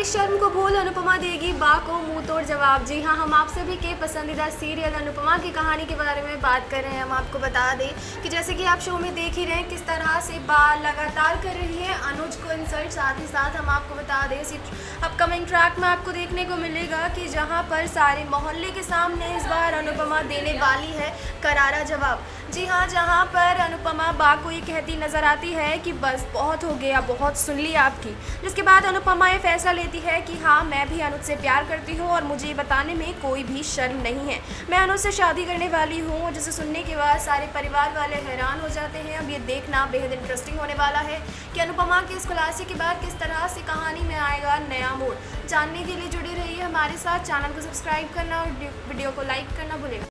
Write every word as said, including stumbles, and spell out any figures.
सारी शर्म को भूल अनुपमा देगी बा को मुंह तोड़ जवाब। जी हाँ, हम आप सभी के पसंदीदा सीरियल अनुपमा की कहानी के बारे में बात कर रहे हैं। हम आपको बता दें कि जैसे कि आप शो में देख ही रहे हैं किस तरह से बा लगातार कर रही है अनुज को इंसल्ट। साथ ही साथ हम आपको बता दें इसी अपकमिंग ट्रैक में आपको देखने को मिलेगा कि जहाँ पर सारे मोहल्ले के सामने इस बार अनुपमा देने वाली है करारा जवाब। जी हाँ, जहाँ पर अनुपमा बा को ये कहती नज़र आती है कि बस बहुत हो गया, बहुत सुन ली आपकी। जिसके बाद अनुपमा ये फैसला लेती है कि हाँ, मैं भी अनुज से प्यार करती हूँ और मुझे ये बताने में कोई भी शर्म नहीं है। मैं अनुज से शादी करने वाली हूँ। जिसे सुनने के बाद सारे परिवार वाले हैरान हो जाते हैं। अब ये देखना बेहद इंटरेस्टिंग होने वाला है कि अनुपमा के इस खुलासे के बाद किस तरह से कहानी में आएगा नया मोड़। जानने के लिए जुड़े रहिए हमारे साथ। चैनल को सब्सक्राइब करना और वीडियो को लाइक करना भूलें।